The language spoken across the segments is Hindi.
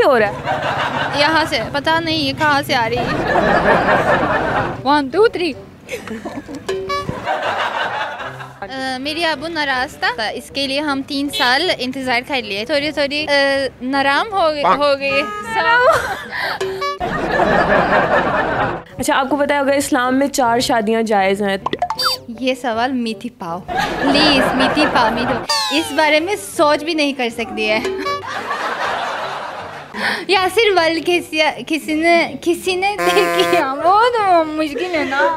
हो रहा है? यहाँ से पता नहीं है कहाँ से आ रही है। 1 2 3 मेरी अबू नाराज था, इसके लिए हम 3 साल इंतज़ार कर लिए। थोड़ी थोड़ी नाराम हो गए। अच्छा, आपको पता है अगर इस्लाम में 4 शादियां जायज़ हैं? ये सवाल मीठी पाओ प्लीज़, मीठी पाओ, इस बारे में सोच भी नहीं कर सकती है। या सिर्फ वाल किसी ने देखी, वो तो मुश्किल है ना।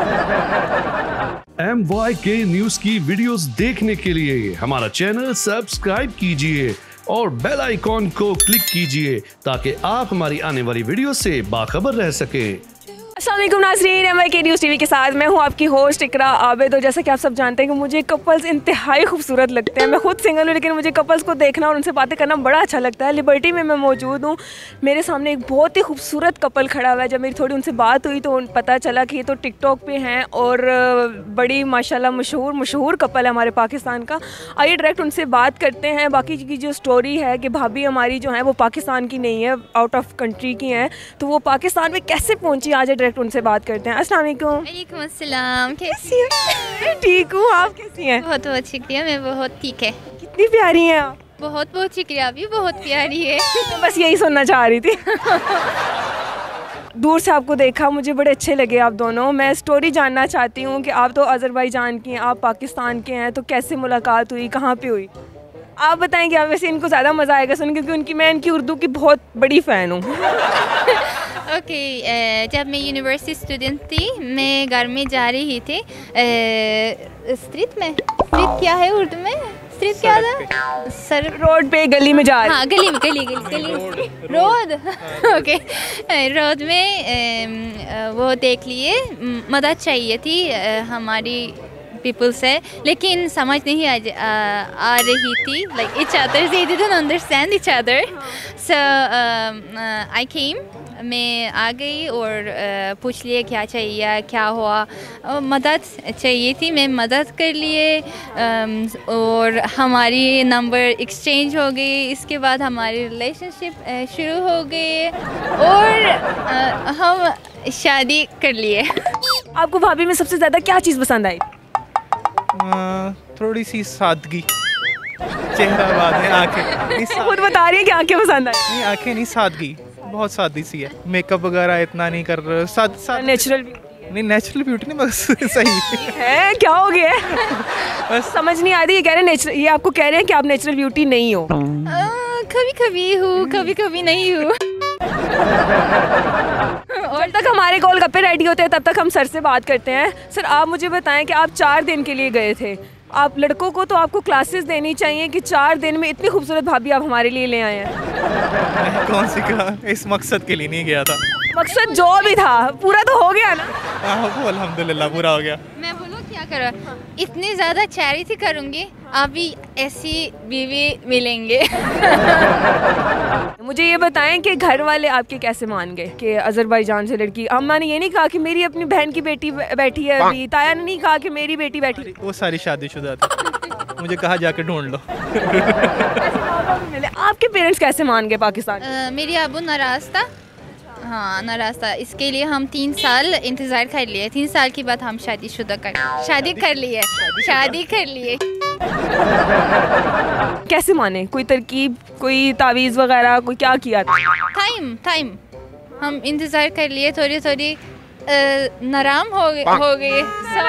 MYK न्यूज की वीडियोस देखने के लिए हमारा चैनल सब्सक्राइब कीजिए और बेल आइकॉन को क्लिक कीजिए ताकि आप हमारी आने वाली वीडियो से बाखबर रह सकें। अस्सलाम वालेकुम नाज़रीन, MYK न्यूज़ टीवी के साथ मैं हूं आपकी होस्ट इकरा आबिद। और जैसा कि आप सब जानते हैं कि मुझे कपल्स इंतहाई खूबसूरत लगते हैं। मैं खुद सिंगल हूं, लेकिन मुझे कपल्स को देखना और उनसे बातें करना बड़ा अच्छा लगता है। लिबर्टी में मैं मौजूद हूं, मेरे सामने एक बहुत ही खूबसूरत कपल खड़ा हुआ है। जब मेरी थोड़ी उनसे बात हुई तो पता चला कि ये तो टिकटॉक पे हैं और बड़ी माशाल्लाह मशहूर कपल है हमारे पाकिस्तान का। आइए डायरेक्ट उनसे बात करते हैं। बाकी की जो स्टोरी है कि भाभी हमारी जो है वो पाकिस्तान की नहीं है, आउट ऑफ कंट्री की हैं, तो वो पाकिस्तान में कैसे पहुँची, आज डायरेक्ट उनसे बात करते हैं। अस्सलाम वालेकुम। वालेकुम अस्सलाम, कैसी हो? ठीक हूँ, आप कैसी हैं? बहुत बहुत शुक्रिया, मैं बहुत ठीक है। कितनी प्यारी हैं आप। बहुत बहुत शुक्रिया, आप भी बहुत प्यारी है। मैं बस यही सुनना चाह रही थी। दूर से आपको देखा, मुझे बड़े अच्छे लगे आप दोनों। मैं स्टोरी जानना चाहती हूँ कि आप तो अज़रबैजान की हैं, आप पाकिस्तान के हैं, तो कैसे मुलाकात हुई, कहाँ पे हुई? आप बताएंगे। आप वैसे इनको ज़्यादा मज़ा आएगा सुन, क्योंकि मैं इनकी उर्दू की बहुत बड़ी फ़ैन हूँ। ओके, जब मैं यूनिवर्सिटी स्टूडेंट थी, मैं घर में जा रही थी। स्ट्रीट क्या है उर्दू में? स्ट्रीट क्या था? सर रोड पे, गली में जा रही। हाँ, गली रोड। ओके, रोड में वो देख लिए, मदद चाहिए थी हमारी पीपल से, लेकिन समझ नहीं आ रही थी। Like each other, they didn't understand each other. So I came, मैं आ गई और पूछ लिए क्या चाहिए, क्या हुआ, मदद चाहिए थी, मैं मदद कर लिए और हमारी नंबर एक्सचेंज हो गई। इसके बाद हमारी रिलेशनशिप शुरू हो गई और हम शादी कर लिए। आपको भाभी में सबसे ज़्यादा क्या चीज़ पसंद आई? थोड़ी सी सादगी, चेहरा बाद में आंखें। खुद बता रही है कि आंखें पसंद आई। नहीं, आंखें नहीं, सादगी, बहुत सादी सी है। मेकअप वगैरह इतना नहीं कर रहे, नेचुरल नहीं, नेचुरल ब्यूटी नहीं, बस सही है। क्या हो गया है? बस समझ नहीं आ रही। ये कह रहे हैं नेचुरल, ये आपको कह रहे हैं कि आप नेचुरल ब्यूटी नहीं हो। कभी कभी हूँ, कभी कभी नहीं हूँ। और तक हमारे गोलगप्पे रेडी होते हैं तब तक हम सर से बात करते हैं। सर, आप मुझे बताएं कि आप 4 दिन के लिए गए थे। आप लड़कों को तो आपको क्लासेस देनी चाहिए कि 4 दिन में इतनी खूबसूरत भाभी आप हमारे लिए ले आए हैं। कौन सी कहा, इस मकसद के लिए नहीं गया था। मकसद जो भी था पूरा तो हो गया ना? हाँ, अल्हम्दुलिल्लाह पूरा हो गया। मैं बोलूँ क्या करो, इतनी ज़्यादा चैरिटी करूँगी, अभी ऐसी बीवी मिलेंगे। मुझे ये बताएं कि घर वाले आपके कैसे मान गए कि अज़रबैजान से लड़की? अम्मा ने ये नहीं कहा कि मेरी अपनी बहन की बेटी बैठी है अभी, ताया ने नहीं कहा कि मेरी बेटी बैठी? वो सारी शादीशुदा थी। मुझे कहा जाके ढूंढ लो। आपके पेरेंट्स कैसे मान गए पाकिस्तान? मेरी अबू नाराज था। हाँ, नाराज था, इसके लिए हम 3 साल इंतज़ार कर लिए। 3 साल के बाद हम शादी कर लिए। कैसे माने? कोई तरकीब, कोई तावीज़ वगैरह, कोई क्या किया था? टाइम हम इंतज़ार कर लिए। थोड़ी थोड़ी नाराम हो गए।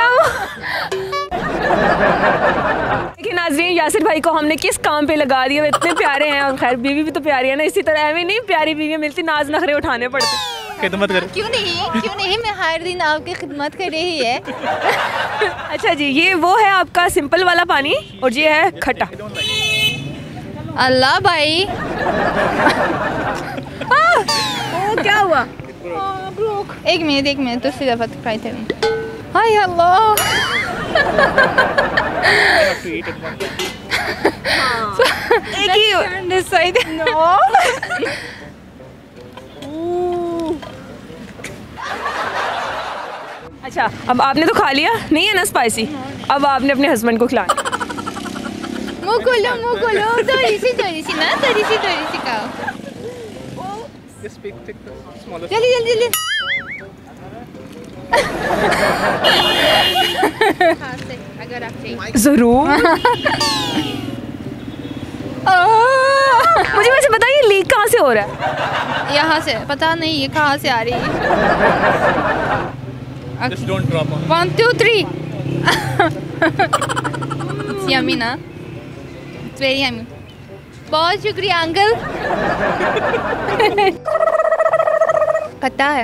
लेकिन नाज़रीन, यासिर भाई को हमने किस काम पे लगा दिया? इतने प्यारे हैं और खैर बीवी भी तो प्यारी है ना। इसी तरह एवं नहीं प्यारी बीवियाँ मिलती, नाज नखरे उठाने पड़ते। खिदमत कर। क्यों नहीं, मैं हर दिन आपकी खिदमत कर रही है। अच्छा जी, ये वो है आपका सिंपल वाला पानी और ये है खट्टा। अल्लाह भाई। क्या हुआ? एक मिनट दूसरी दफा ट्राई करें। हाय अल्लाह। अच्छा, अब आपने तो खा लिया, नहीं है ना स्पाइसी? अब आपने अपने हस्बैंड को खिलाना। मुँह खोलो, थोड़ी सी खाओ। जल्दी जल्दी जल्दी। अगर आप चाहिए जरूर। मुझे वैसे बताइए लीक कहाँ से हो रहा है? यहाँ से पता नहीं ये कहाँ से आ रही है। Just don't drop on. 1 2 3 It's yummy ना? It's very yummy. बहुत शुक्रिया अंकल। पता है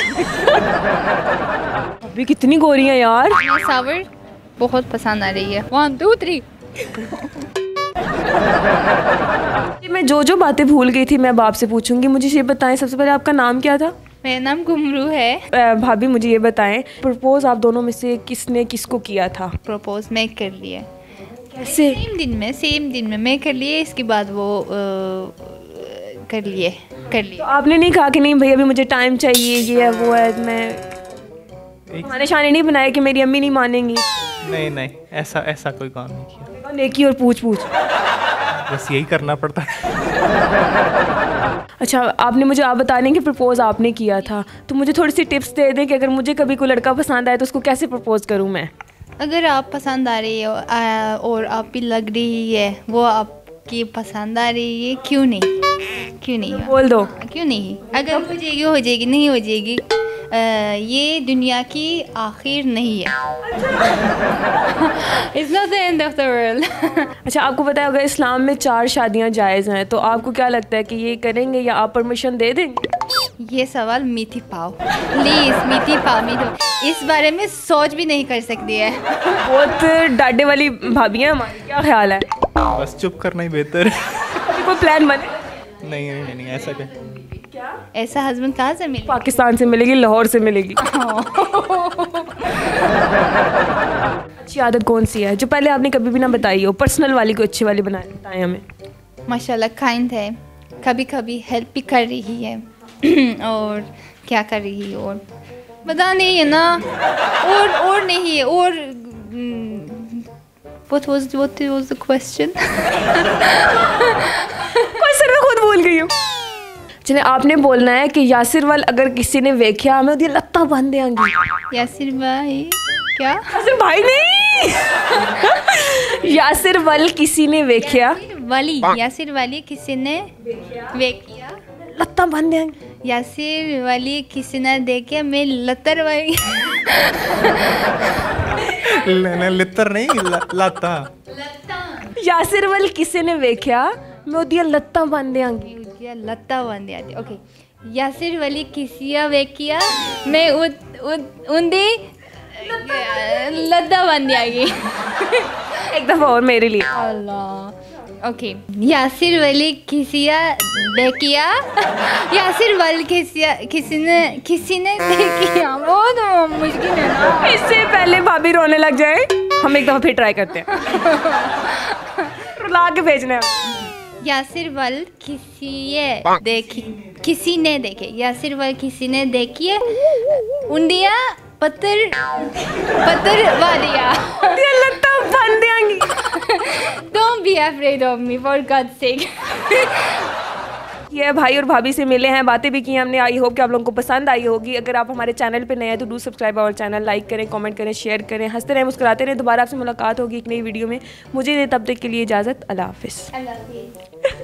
अभी कितनी गोरी है यार। सावर बहुत पसंद आ रही है। 1 2 3 मैं जो बातें भूल गई थी मैं अब आपसे पूछूंगी। मुझे ये बताएं, सबसे पहले आपका नाम क्या था? मेरा नाम घुमरू है। भाभी मुझे ये बताएं, प्रपोज आप दोनों में से किसने किसको किया था? प्रपोज मैं कर लिए। कैसे? सेम दिन में मैं कर लिए, इसके बाद वो कर लिए। तो आपने नहीं कहा कि नहीं भाई अभी मुझे टाइम चाहिए, ये है वो है, मैं खाने शाने नहीं बनाए कि मेरी अम्मी नहीं मानेंगी? नहीं ऐसा कोई काम नहीं किया। नेकी और पूछ बस यही करना पड़ता है। अच्छा, आपने मुझे आप बता दें कि प्रपोज आपने किया था, तो मुझे थोड़ी सी टिप्स दे दें कि अगर मुझे कभी कोई लड़का पसंद आए तो उसको कैसे प्रपोज करूं मैं? अगर आप पसंद आ रही हो और आप भी लग रही है वो आपकी पसंद आ रही है, क्यों नहीं बोल दो। क्यों नहीं? अगर हो जाएगी नहीं हो जाएगी, ये दुनिया की आखिर नहीं है। It's not the end of the world. अच्छा, आपको पता है अगर इस्लाम में 4 शादियां जायज़ हैं तो आपको क्या लगता है कि ये करेंगे या आप परमिशन दे देंगे? ये सवाल मीठी पाओ प्लीज, मीठी पाओ। इस बारे में सोच भी नहीं कर सकती है। बहुत डांटे वाली भाभी हैं हमारी, क्या ख्याल है? बस चुप करना ही बेहतर है। अभी कोई प्लान बने? नहीं ऐसा क्या? ऐसा हस्बैंड कहाँ से मिले? पाकिस्तान से मिलेगी, लाहौर से मिलेगी। अच्छी आदत कौन सी है जो पहले आपने कभी भी ना बताई हो? पर्सनल वाली कोई अच्छी वाली बताएं हमें। माशाल्लाह काइंड है, कभी कभी हेल्प भी कर रही है। और क्या कर रही है और पता नहीं है ना। और नहीं है और what was the question? Question मैं खुद भूल गई हूँ। चले, आपने बोलना है कि यासिर वाल अगर किसी ने वेख्या मैं उदी लत्ता बांध देंगी। यासिर भाई क्या? यासिर भाई नहीं। यासिर वाल किसी ने वेख्या, यासिर वाली किसी ने वेख्या लत्ता बांध देंगी। यासिर वाली किसी ने देखे मैं लत्तर वाली। लितर नहीं लाता। यासिर वाल किसी ने वेख्या मैं उदी लत्ता बांध देंगी। लत्ता बन दिया। ओके, यासिर वाली किसिया वेकिया मैं उंदी लद्दा बन दियागी। एक दफा और मेरे लिए। अल्लाह। ओके, यासिर वाली किसिया देखिया, यासिर वाली किसिया किसी ने देखिया। बहुत मुश्किल है ना। इससे पहले भाभी रोने लग जाए, हम एक दफा फिर ट्राई करते हैं। रुला के भेजना है। यासिर वाल किसी ने देखे यासिर वाल किसी ने देखिए उंडिया पत्थर वालिया लत्ता बांध देंगी। Don't be afraid of me for God's sake. ये भाई और भाभी से मिले हैं, बातें भी की हमने। आई होप कि आप लोगों को पसंद आई होगी। अगर आप हमारे चैनल पे नए हैं तो do subscribe our channel, like करें, कमेंट करें, शेयर करें, हंसते रहें, मुस्कुराते रहें। दोबारा आपसे मुलाकात होगी एक नई वीडियो में। मुझे तब तक के लिए इजाज़त। अल्लाह हाफिज़।